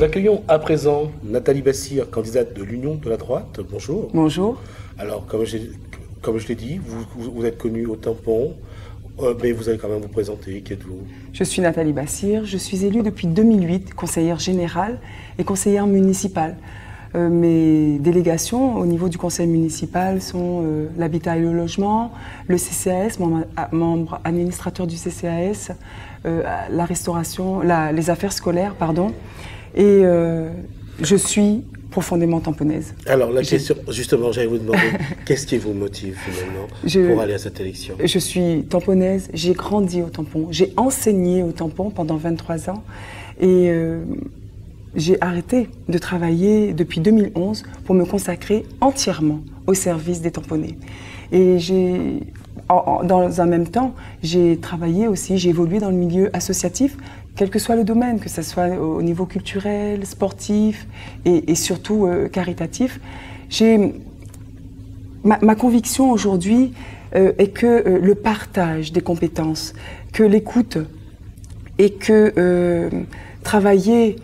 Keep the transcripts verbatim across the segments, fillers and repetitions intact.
Nous accueillons à présent Nathalie Bassir, candidate de l'Union de la droite. Bonjour. Bonjour. Alors, comme, comme je l'ai dit, vous, vous, vous êtes connue au tampon, euh, mais vous allez quand même vous présenter. Qui êtes-vous? Je suis Nathalie Bassir, je suis élue depuis deux mille huit, conseillère générale et conseillère municipale. Euh, mes délégations au niveau du conseil municipal sont euh, l'habitat et le logement, le C C A S, membre, membre administrateur du C C A S, euh, la restauration, la, les affaires scolaires, pardon, et euh, je suis profondément tamponaise. Alors la question, justement, j'allais vous demander, qu'est-ce qui vous motive finalement je, pour aller à cette élection? Je suis tamponaise, j'ai grandi au tampon, j'ai enseigné au tampon pendant vingt-trois ans et euh, j'ai arrêté de travailler depuis deux mille onze pour me consacrer entièrement au service des tamponnés. Et j'ai, dans un même temps, j'ai travaillé aussi, j'ai évolué dans le milieu associatif, quel que soit le domaine, que ce soit au niveau culturel, sportif et, et surtout euh, caritatif. J'ai, ma, ma conviction aujourd'hui euh, est que euh, le partage des compétences, que l'écoute et que euh, travailler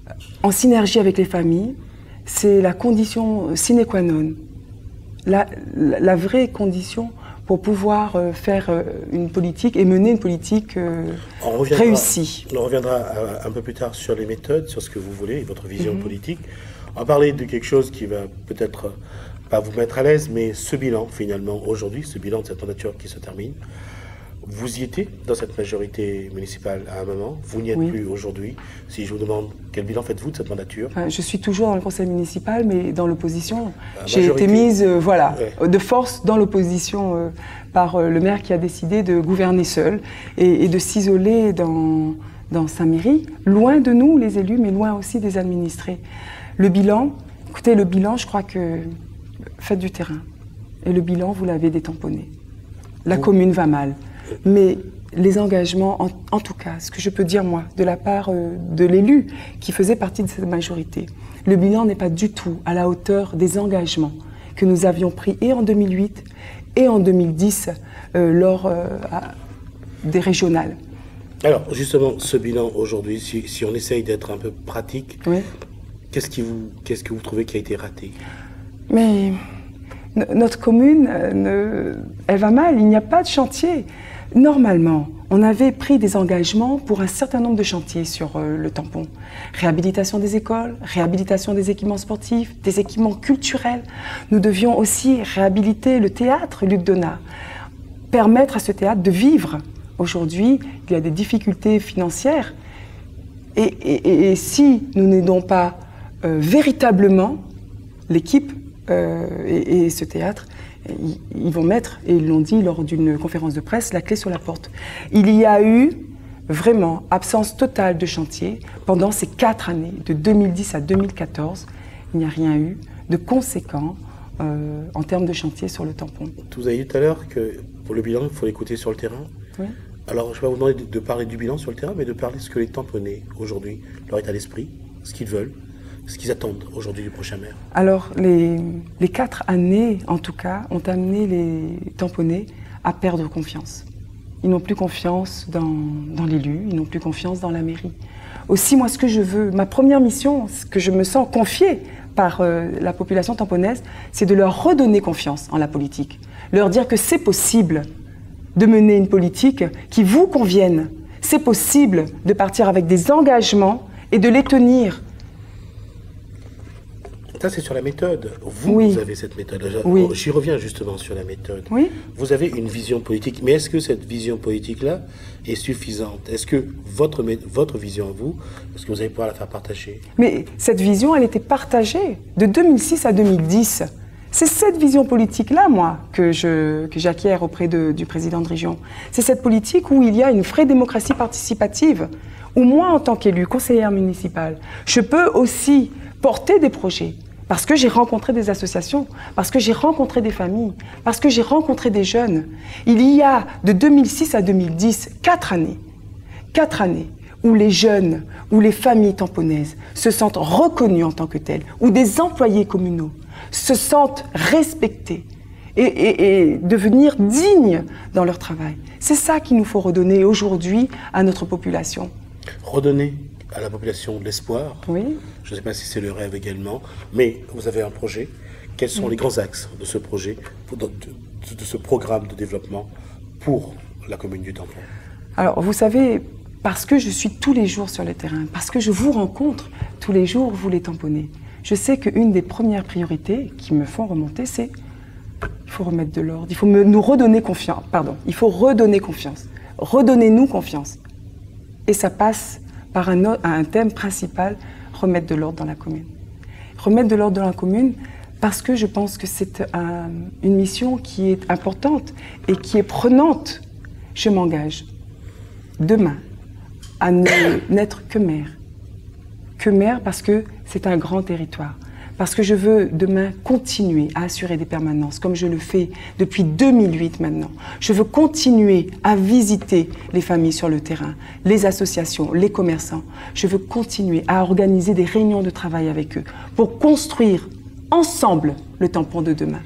en synergie avec les familles, c'est la condition sine qua non, la, la, la vraie condition pour pouvoir euh, faire euh, une politique et mener une politique euh, on reviendra, réussie. On reviendra euh, un peu plus tard sur les méthodes, sur ce que vous voulez, votre vision Mm-hmm. politique. On va parler de quelque chose qui va peut-être euh, pas vous mettre à l'aise, mais ce bilan finalement aujourd'hui, ce bilan de cette mandature qui se termine. Vous y étiez dans cette majorité municipale à un moment, vous n'y êtes oui. plus aujourd'hui. Si je vous demande quel bilan faites-vous de cette mandature? Enfin, je suis toujours dans le conseil municipal, mais dans l'opposition. J'ai été mise euh, voilà, ouais. de force dans l'opposition euh, par euh, le maire qui a décidé de gouverner seul et, et de s'isoler dans, dans sa mairie, loin de nous les élus, mais loin aussi des administrés. Le bilan, écoutez, le bilan, je crois que faites du terrain. Et le bilan, vous l'avez détamponné. La vous... commune va mal. Mais les engagements, en, en tout cas, ce que je peux dire moi, de la part euh, de l'élu qui faisait partie de cette majorité, le bilan n'est pas du tout à la hauteur des engagements que nous avions pris et en deux mille huit et en deux mille dix euh, lors euh, à, des régionales. Alors justement, ce bilan aujourd'hui, si, si on essaye d'être un peu pratique, oui. qu'est-ce qui vous, qu'est-ce que vous trouvez qui a été raté? Mais notre commune, euh, ne, elle va mal, il n'y a pas de chantier. Normalement, on avait pris des engagements pour un certain nombre de chantiers sur euh, le tampon. Réhabilitation des écoles, réhabilitation des équipements sportifs, des équipements culturels. Nous devions aussi réhabiliter le théâtre Luc Donat, permettre à ce théâtre de vivre. Aujourd'hui, il y a des difficultés financières. Et, et, et si nous n'aidons pas euh, véritablement l'équipe euh, et, et ce théâtre, ils vont mettre, et ils l'ont dit lors d'une conférence de presse, la clé sur la porte. Il y a eu vraiment absence totale de chantier pendant ces quatre années, de deux mille dix à deux mille quatorze. Il n'y a rien eu de conséquent euh, en termes de chantier sur le tampon. Vous avez dit tout à l'heure que pour le bilan, il faut l'écouter sur le terrain. Oui. Alors, je ne vais pas vous demander de, de parler du bilan sur le terrain, mais de parler de ce que les tamponnés aujourd'hui, leur état d'esprit, ce qu'ils veulent, ce qu'ils attendent aujourd'hui du prochain maire. Alors, les, les quatre années, en tout cas, ont amené les tamponnés à perdre confiance. Ils n'ont plus confiance dans, dans l'élu, ils n'ont plus confiance dans la mairie. Aussi, moi, ce que je veux, ma première mission, ce que je me sens confiée par euh, la population tamponnaise, c'est de leur redonner confiance en la politique. Leur dire que c'est possible de mener une politique qui vous convienne. C'est possible de partir avec des engagements et de les tenir. Ça, c'est sur la méthode. Vous, oui. vous avez cette méthode. Oui. J'y reviens justement sur la méthode. Oui. Vous avez une vision politique, mais est-ce que cette vision politique-là est suffisante? Est-ce que votre, votre vision à vous, est-ce que vous allez pouvoir la faire partager? Mais cette vision, elle était partagée de deux mille six à deux mille dix. C'est cette vision politique-là, moi, que je, que j'acquiers auprès de, du président de région. C'est cette politique où il y a une vraie démocratie participative, où moi, en tant qu'élu, conseillère municipale, je peux aussi porter des projets. Parce que j'ai rencontré des associations, parce que j'ai rencontré des familles, parce que j'ai rencontré des jeunes. Il y a de deux mille six à deux mille dix, quatre années, quatre années où les jeunes, où les familles tamponnaises se sentent reconnues en tant que telles, où des employés communaux se sentent respectés et, et, et devenir dignes dans leur travail. C'est ça qu'il nous faut redonner aujourd'hui à notre population. Redonner à la population de l'espoir. Oui. Je ne sais pas si c'est le rêve également, mais vous avez un projet. Quels sont oui. les grands axes de ce projet, de, de, de ce programme de développement pour la commune du Tampon? Alors, vous savez, parce que je suis tous les jours sur le terrain, parce que je vous rencontre tous les jours, vous les tamponnez, je sais qu'une des premières priorités qui me font remonter, c'est il faut remettre de l'ordre, il faut me, nous redonner confiance, pardon, il faut redonner confiance, redonnez-nous confiance. Et ça passe par un, un thème principal, remettre de l'ordre dans la commune. Remettre de l'ordre dans la commune parce que je pense que c'est un, une mission qui est importante et qui est prenante. Je m'engage demain à ne n'être que maire. Que maire parce que c'est un grand territoire. Parce que je veux demain continuer à assurer des permanences, comme je le fais depuis deux mille huit maintenant. Je veux continuer à visiter les familles sur le terrain, les associations, les commerçants. Je veux continuer à organiser des réunions de travail avec eux pour construire ensemble le tampon de demain.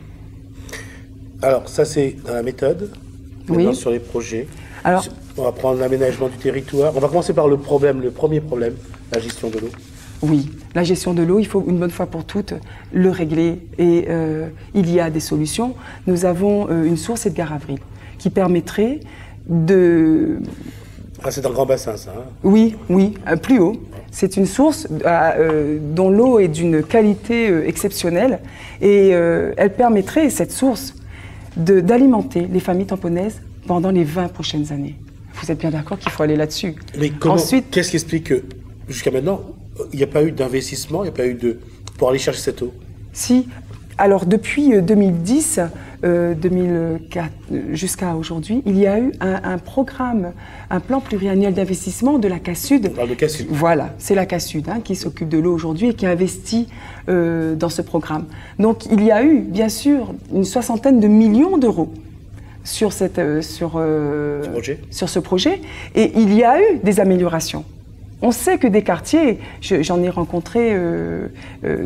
Alors, ça c'est dans la méthode. Maintenant, oui. Sur les projets. Alors, on va prendre l'aménagement du territoire. On va commencer par le problème, le premier problème, la gestion de l'eau. Oui, la gestion de l'eau, il faut une bonne fois pour toutes le régler et euh, il y a des solutions. Nous avons euh, une source Edgar Avril qui permettrait de... Ah, c'est dans le Grand Bassin, ça hein? Oui, oui, euh, plus haut. C'est une source euh, dont l'eau est d'une qualité euh, exceptionnelle et euh, elle permettrait, cette source, de, d'alimenter les familles tamponnaises pendant les vingt prochaines années. Vous êtes bien d'accord qu'il faut aller là-dessus. Mais comment, Ensuite, qu'est-ce qui explique que, jusqu'à maintenant, il n'y a pas eu d'investissement, il n'y a pas eu de... pour aller chercher cette eau? Si. Alors, depuis deux mille dix, euh, deux mille quatre, jusqu'à aujourd'hui, il y a eu un, un programme, un plan pluriannuel d'investissement de la CASUD. On parle de CASUD. Voilà, c'est la CASUD hein, qui s'occupe de l'eau aujourd'hui et qui investit euh, dans ce programme. Donc, il y a eu, bien sûr, une soixantaine de millions d'euros sur, cette, euh, sur, euh, ce projet. sur ce projet. Et il y a eu des améliorations. On sait que des quartiers, j'en ai rencontré euh, euh,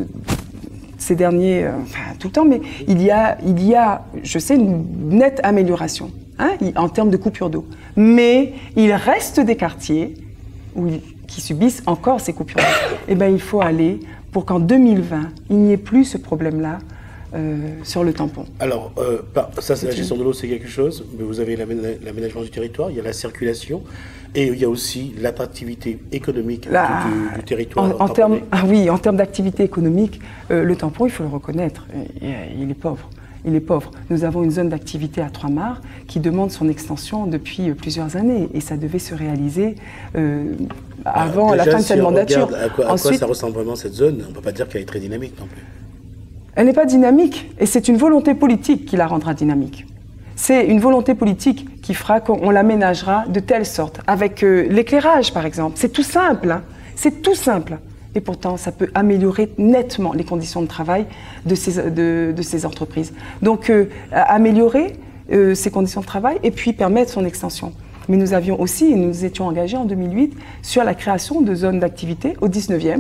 ces derniers, euh, enfin tout le temps, mais il y a, il y a, je sais, une nette amélioration hein, en termes de coupure d'eau. Mais il reste des quartiers où il, qui subissent encore ces coupures d'eau. Eh bien, il faut aller pour qu'en deux mille vingt, il n'y ait plus ce problème-là euh, sur le tampon. Alors, euh, ça, c'est la gestion de l'eau, c'est quelque chose, mais vous avez l'aménagement du territoire, il y a la circulation. Et il y a aussi l'attractivité économique La, du, du territoire. En, en termes, ah oui, en termes d'activité économique, euh, le tampon, il faut le reconnaître, il, il est pauvre. Il est pauvre. Nous avons une zone d'activité à Trois-Mars qui demande son extension depuis plusieurs années et ça devait se réaliser euh, avant déjà, la fin de si cette mandature. À quoi, à Ensuite, quoi ça ressemble vraiment cette zone? On ne peut pas dire qu'elle est très dynamique non plus. Elle n'est pas dynamique et c'est une volonté politique qui la rendra dynamique. C'est une volonté politique qui fera qu'on l'aménagera de telle sorte, avec euh, l'éclairage par exemple. C'est tout simple, hein. C'est tout simple. Et pourtant, ça peut améliorer nettement les conditions de travail de ces, de, de ces entreprises. Donc, euh, améliorer euh, ces conditions de travail et puis permettre son extension. Mais nous avions aussi, et nous étions engagés en deux mille huit, sur la création de zones d'activité au dix-neuvième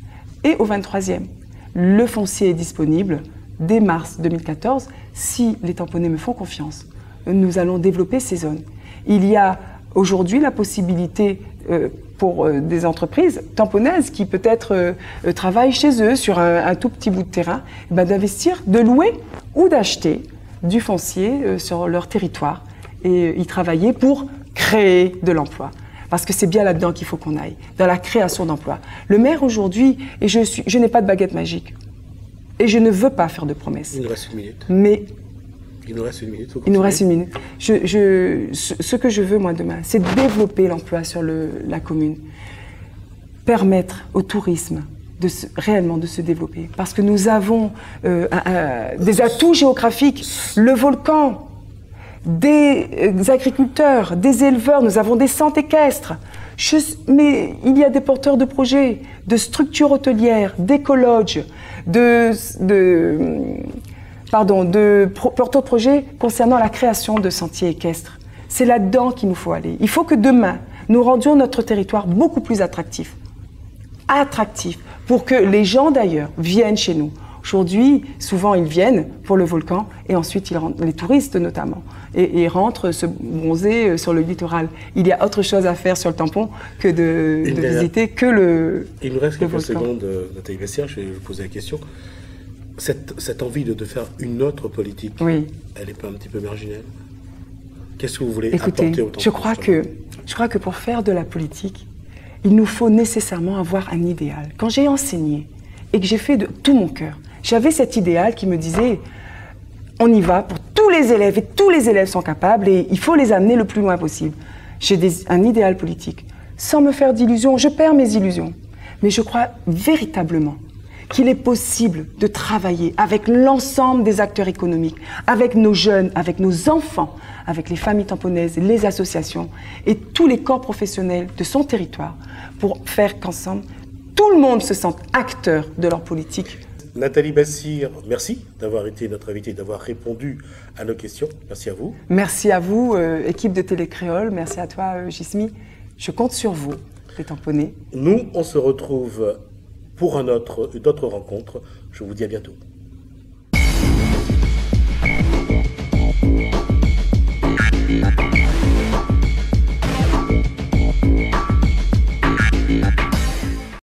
et au vingt-troisième. Le foncier est disponible dès mars deux mille quatorze, si les tamponnais me font confiance, nous allons développer ces zones. Il y a aujourd'hui la possibilité euh, pour euh, des entreprises tamponnaises qui peut-être euh, travaillent chez eux sur un, un tout petit bout de terrain, eh ben, d'investir, de louer ou d'acheter du foncier euh, sur leur territoire et euh, y travailler pour créer de l'emploi. Parce que c'est bien là-dedans qu'il faut qu'on aille, dans la création d'emplois. Le maire aujourd'hui, et je, suis, je n'ai pas de baguette magique, et je ne veux pas faire de promesses. Il nous reste une minute. Mais il nous reste une minute. Il nous reste une minute. Je, je, ce, ce que je veux, moi, demain, c'est développer l'emploi sur le, la commune. Permettre au tourisme de se, réellement de se développer. Parce que nous avons euh, un, un, des atouts géographiques. Le volcan, des euh, agriculteurs, des éleveurs, nous avons des centres équestres. Je, mais il y a des porteurs de projets, de structures hôtelières, d'écologes, de, de, pardon, de pro, porteurs de projets concernant la création de sentiers équestres. C'est là-dedans qu'il nous faut aller. Il faut que demain, nous rendions notre territoire beaucoup plus attractif. Attractif, pour que les gens d'ailleurs viennent chez nous. Aujourd'hui, souvent, ils viennent pour le volcan et ensuite, ils rentrent, les touristes notamment, et, et rentrent se bronzer sur le littoral. Il y a autre chose à faire sur le tampon que de, de visiter que le Il nous reste le quelques volcan. secondes, Nathalie Bessière, je vais vous poser la question. Cette, cette envie de, de faire une autre politique, Oui. elle n'est pas un petit peu marginale? Qu'est-ce que vous voulez Écoutez, apporter au tampon? je crois que je crois que pour faire de la politique, il nous faut nécessairement avoir un idéal. Quand j'ai enseigné et que j'ai fait de tout mon cœur, j'avais cet idéal qui me disait on y va pour tous les élèves et tous les élèves sont capables et il faut les amener le plus loin possible. J'ai des- un idéal politique. Sans me faire d'illusions, je perds mes illusions. Mais je crois véritablement qu'il est possible de travailler avec l'ensemble des acteurs économiques, avec nos jeunes, avec nos enfants, avec les familles tamponnaises, les associations et tous les corps professionnels de son territoire pour faire qu'ensemble, tout le monde se sente acteur de leur politique. Nathalie Bessière, merci d'avoir été notre invitée, d'avoir répondu à nos questions. Merci à vous. Merci à vous, euh, équipe de Télécréole. Merci à toi, euh, Gismi. Je compte sur vous, les tamponnés. Nous, on se retrouve pour un autre, une autre rencontre. Je vous dis à bientôt. Thank you.